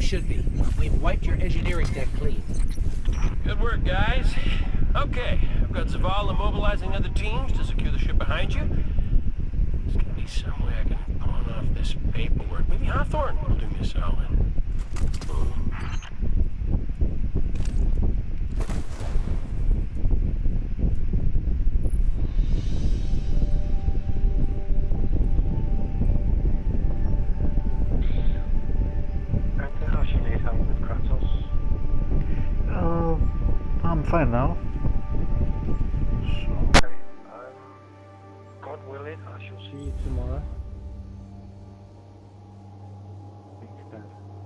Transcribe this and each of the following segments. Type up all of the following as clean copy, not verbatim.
should be. We've wiped your engineering deck clean. Good work, guys. Okay, I've got Zavala mobilizing other teams to secure the ship behind you. There's gonna be some way I can pawn off this paperwork. Maybe Hawthorne will do me a solid. I'm fine now. So. Okay. God willing, I shall see you tomorrow. Thanks, Dad.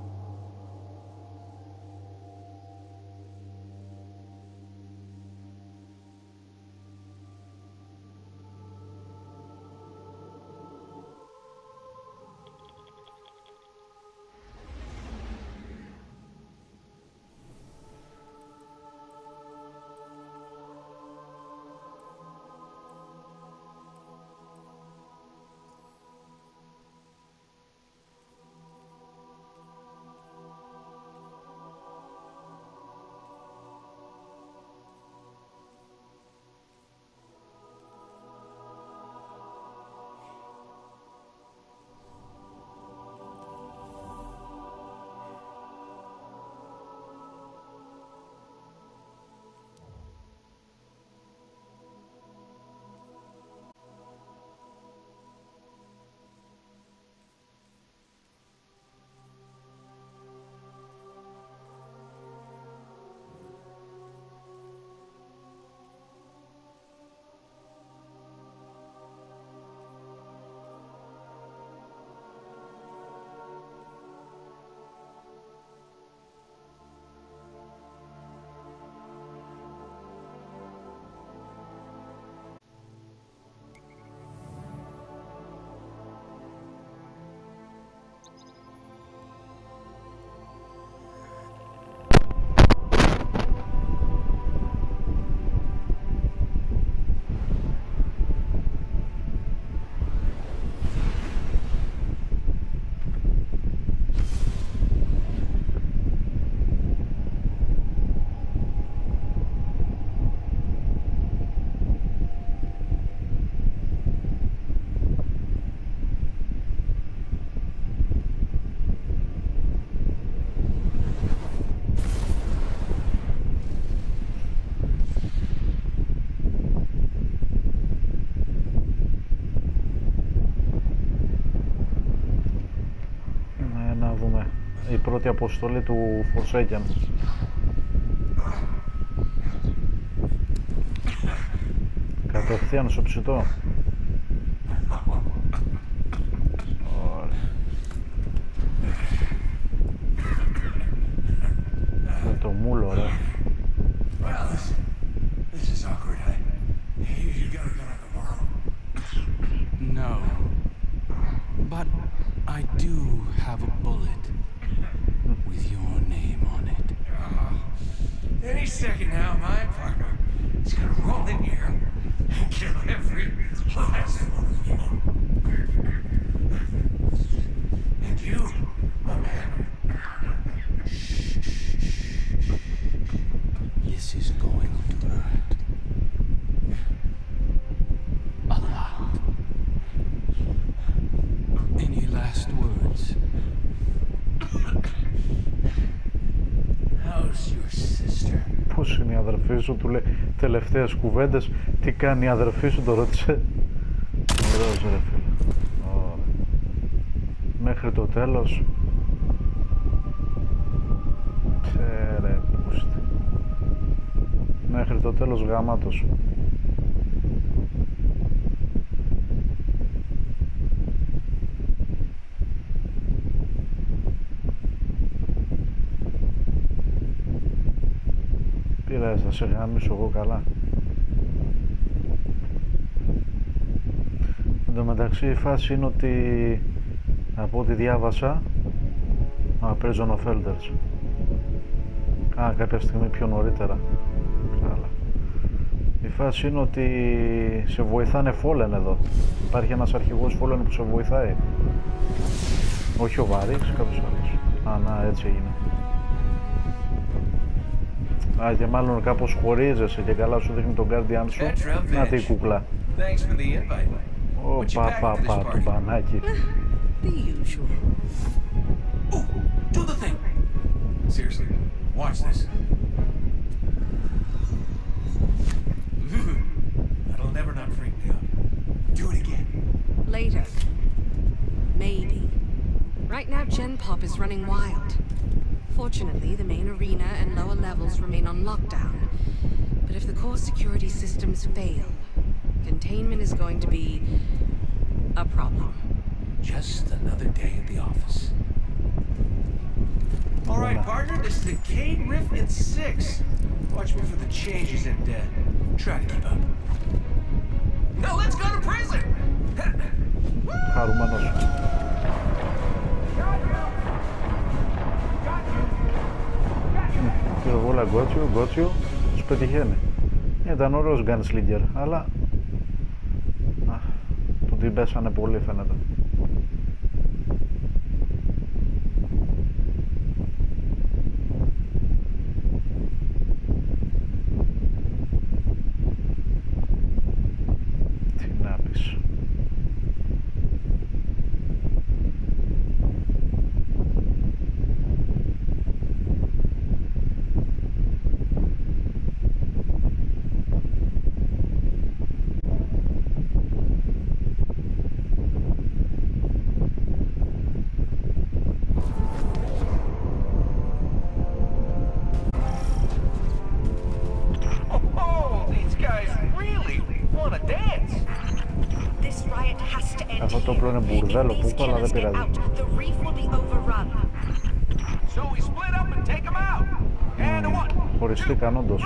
Η πρώτη αποστολή του Forsaken. Κατευθείαν στο ψητό. Με το μούλο, ρε. No, but I do have a bullet with your name on it. Any second now, my partner is gonna roll in here and kill every last one of you. And you, my man. This is going to hurt. A lot. Any last words? How's your sister? Πώς είναι η αδερφή σου, του λέει τελευταίες κουβέντες. Τι κάνει η αδερφή σου, το ρώτησε. Ωραίος, ρε φίλε. Ωραία. Μέχρι το τέλος. Ξέρε πούστη. Μέχρι το τέλος γαμάτος. Θα σε γάμισω εγώ καλά. Εν τω μεταξύ η φάση είναι ότι από ό,τι διάβασα Prison of Elders. Κάποια στιγμή πιο νωρίτερα. Καλά. Η φάση είναι ότι σε βοηθάνε Fallen εδώ. Υπάρχει ένας αρχηγός Fallen που σε βοηθάει. Όχι ο Βαρύξ, κάποιος άλλος. Α, να, έτσι έγινε. Α, και μάλλον κάπως χωρίζεσαι και καλά σου δείχνει τον Guardian σου. Να τη κούκλα. Ω, πα, του μπανάκι. The usual. Oh, do the thing. Seriously, watch this. That'll never not freak me out. Do it again. Later. Maybe. Right now, Gen Pop is running wild. Fortunately, the main arena and lower levels remain on lockdown. But if the core security systems fail, containment is going to be a problem. Just another day at the office. All right, partner, this is the Cade Riff in 6. Watch me for the changes and try to keep up. Now let's go to prison! Χαρούμενος. Πυροβόλα γκότσιο, τους πετυχαίνει. Ήταν ωραίος Gunslinger, αλλά του την πέσανε πολύ φαίνεται. Τι να πεις. Αυτό το όπλο είναι μπουρδέλο που είπα, αλλά δεν πειράζει. Χωριστήκαν όντως.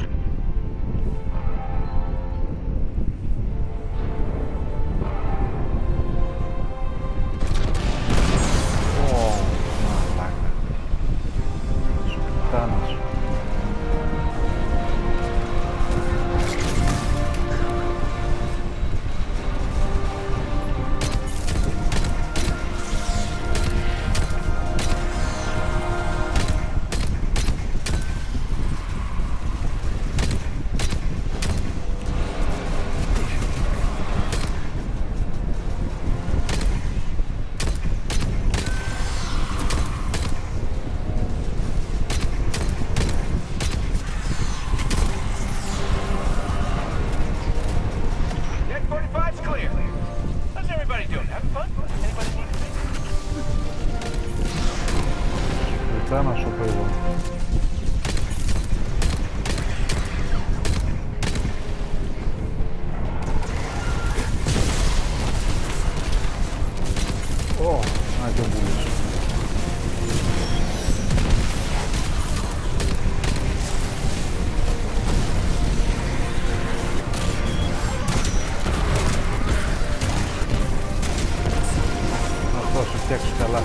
Μαλάκα. Σουπιτάνας. Να σου πω εδώ. Να και ο μπούλος. Αυτό σου φτιάξει καλά.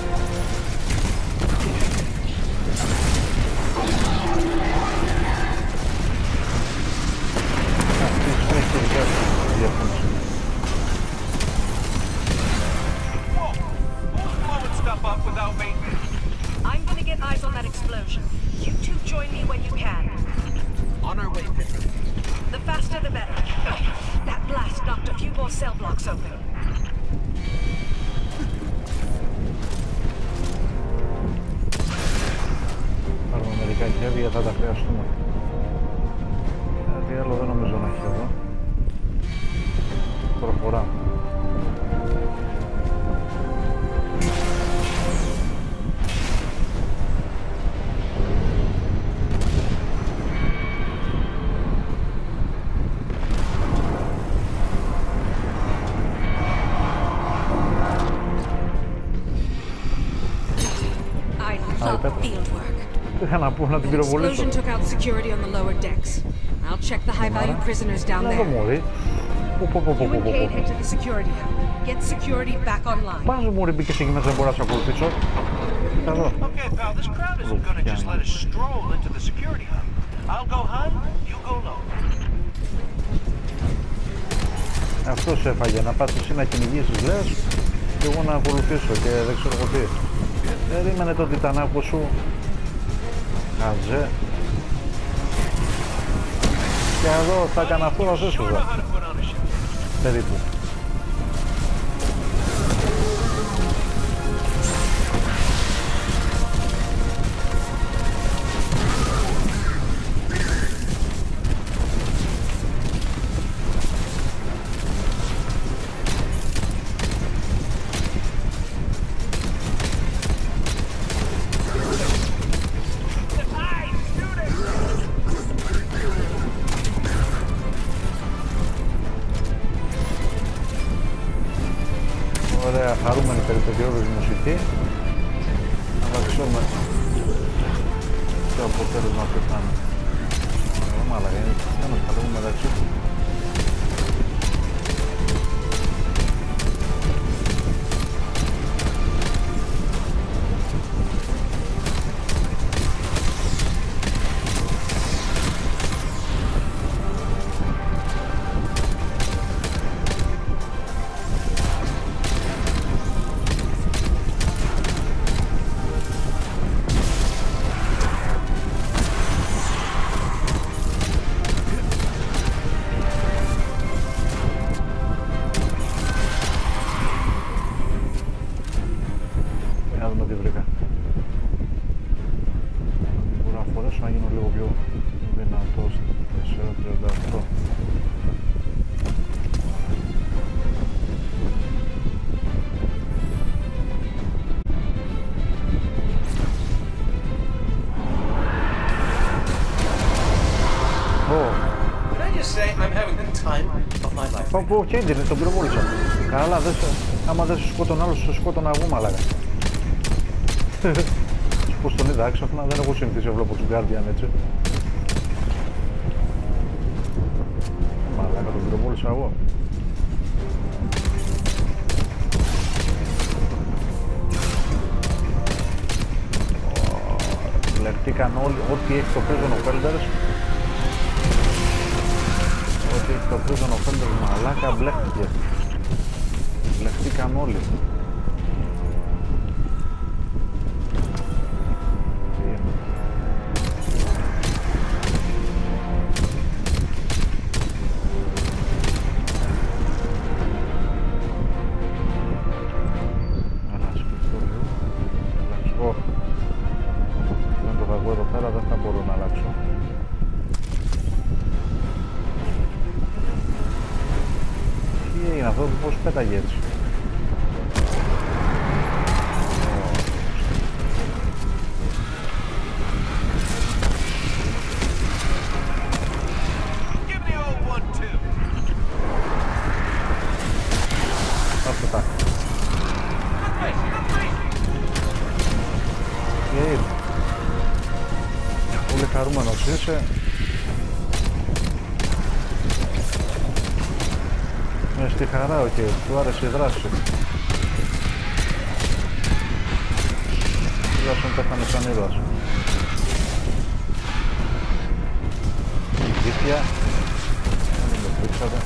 I'm gonna get eyes on that explosion. You two join me when you can. On our way, Pepper. The faster the better. That blast knocked a few more cell blocks open. Πάρουμε μερικά χέρια, θα τα χρειαστούμε. Κάτι άλλο δεν νομίζω να έχει εδώ. Προχωράμε. Είχα να πω να την πυροβολήσω. Explosion took out security on the lower decks. I'll check the high-value prisoners down there. You and Cade head to the security hub. Get security back online. Πάζω μωρή μπήκες εκεί μέσα, δεν μπορώ να σε ακολουθήσω. Εδώ. Okay, pal, this crowd isn't gonna just let us stroll into the security hub. I'll go high, you go low. Αυτό σε έφαγε, να πας εσύ να κυνηγήσεις λες και εγώ να ακολουθήσω και δεν ξέρω τι. Περίμενε το τιτανάκο σου. Χαζέ. Και εδώ θα έκανα αυτό να σε σούδα. Περίπου. Ωραία, χαρούμενη περιπετειώδης μουσική. Να τα ξέρουμε ποιο αποτέλεσμα αυτό θα είναι. Μάλακα, είναι ένας παλαιού μεταξύ του. Να γίνω λίγο πιο δυνατός. 4.38. Πω, και έγινε, τον πυροβόλησα. Καλά, άμα δεν σου σκότωνα άλλο, σου σκότωνα εγώ, μαλάκα. Πώς τον είδα έξαφνα, δεν έχω συνηθίσει να βλέπω τους Guardian έτσι. Μαλάκα, τον πυροβόλησα εγώ. Μπλεχτήκαν όλοι, ό,τι έχει το Prison of Elders. Ό,τι έχει το Prison of Elders, μαλάκα, μπλέχτηκε. Μπλεχτήκαν όλοι. Αυτό πώς πέταγε έτσι. Αυτά. Πολύ χαρούμενος είσαι. Με στη χαρά, οκ, του άρεσε η δράση. Τουλάχιστον πέθανε σαν ήρωας. Δίχτυα. Δεν το πρίξατε.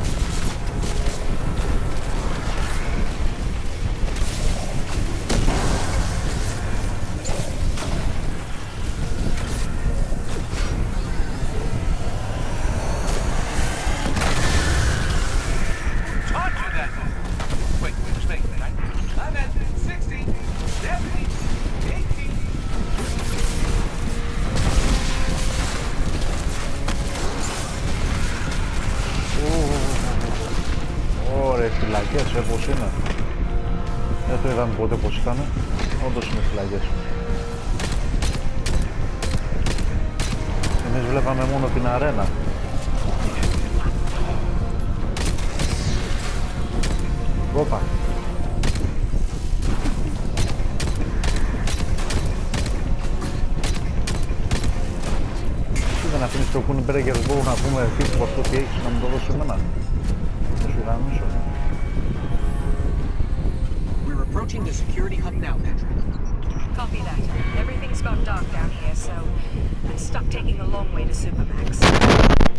Φυλακές, πώς είναι. Δεν το είδαμε ποτέ πως ήταν. Όντως είναι φυλακές. Εμείς βλέπαμε μόνο την αρένα. Όπα. Τι δεν αφήνεις το Κούνιμπρέγκερ μπορούν να πούμε τύπου αυτό τι έχεις να μου το δώσεις εμένα. Θα σου γραμμίσω. Approaching the security hub now, Patrick. Copy that. Everything's gone dark down here, so I'm stuck taking the long way to Supermax.